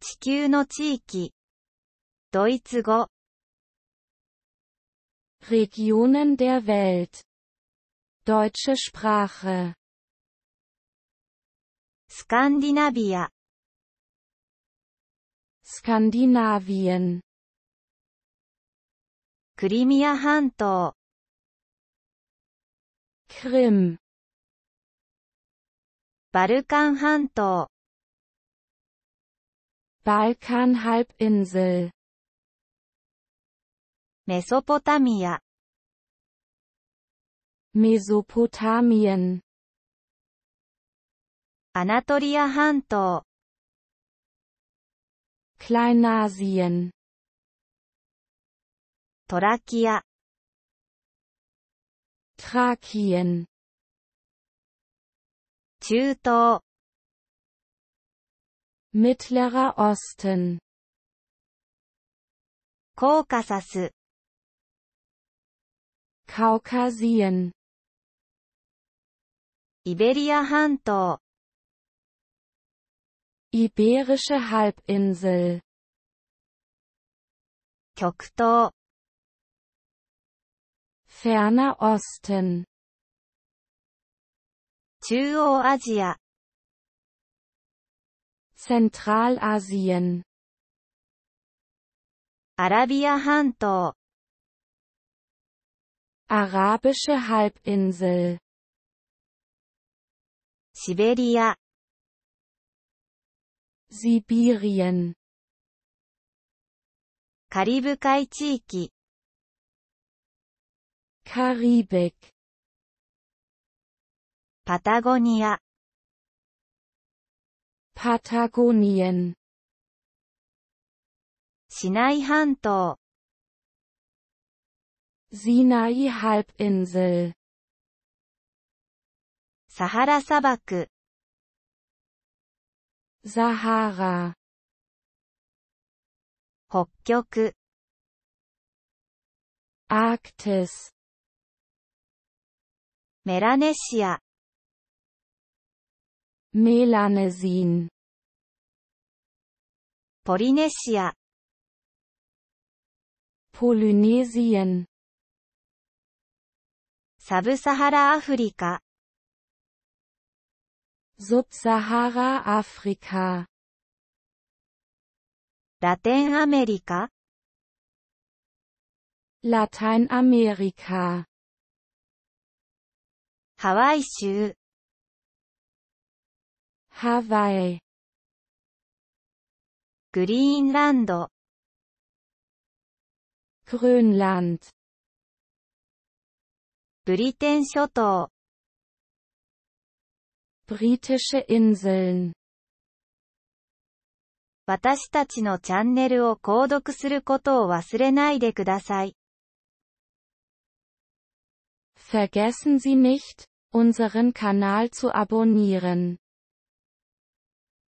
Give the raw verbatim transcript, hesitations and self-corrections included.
地球の地域。ドイツ語。 Regionen der Welt. Deutsche Sprache. スカンディナビア。 Skandinavien. クリミア半島。 Krim. バルカン半島。 Balkanhalbinsel. メソポタミア。 Mesopotamien. アナトリア半島。 Kleinasien. トラキア。 Thrakien. 中東。 Mittlerer Osten. コーカサス。 Kaukasien. イベリア半島。 Iberische Halbinsel. 極東。 Ferner Osten. 中央アジア。 Zentralasien. アラビア半島。 Arabische Halbinsel. シベリア。 Sibirien. カリブ海地域。 Karibik. パタゴニア。 Patagonien. シナイ半島。 Sinai-Halbinsel. サハラ砂漠。 Sahara. 北極。 Arktis. メラネシア。 Melanesin. ポリネシア。 Polynesien. サブサハラアフリカ。 Subsahara Afrika. ラテンアメリカ。 Lateinamerika. ハワイ州。 Hawaii. グリーンランド。 Grönland. ブリテン諸島。 Britische Inseln. 私たちのチャンネルを購読することを忘れないでください。 Vergessen Sie nicht, unseren Kanal zu abonnieren.